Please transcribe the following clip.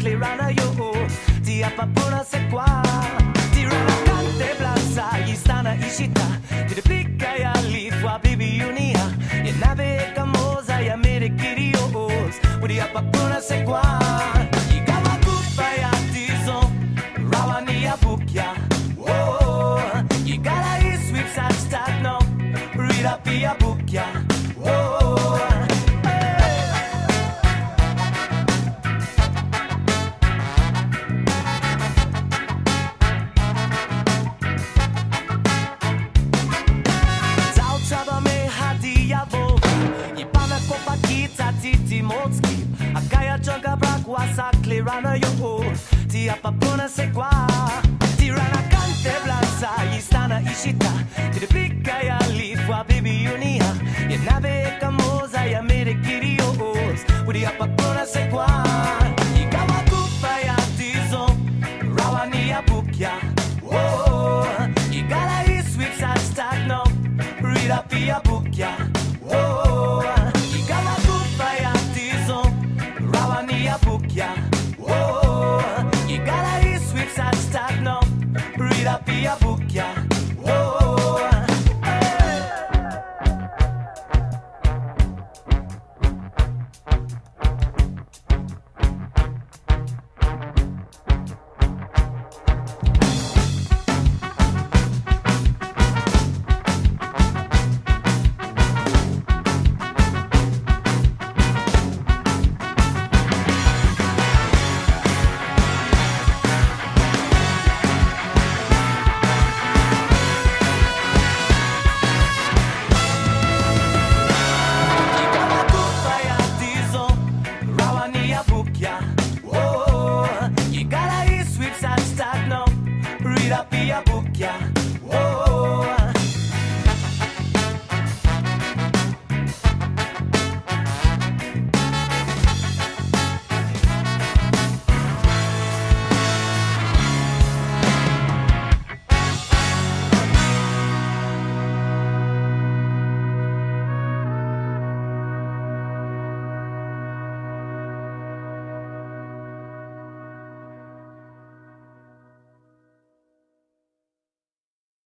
Clearana yo, di apapuna se qua. Di rana cante plaza, istana ishita. Di replica ya lifwa bibi unia. E nave camosa ya mere kirios. Di apapuna se qua. Ikawa kufa ya tizo, rawani ya bukya. Oh, you gotta eat sweet side start no. Read up ya bukya. Oh. Titi Motski, Akaya Joga Brakwasa, Clearana yo, Ti apapuna se qua, Tirana cante blaza, Istana ishita, Ti de pica ya lifwa bibi unia, Ye nave camosa ya mere kirios, Udi apapuna se qua.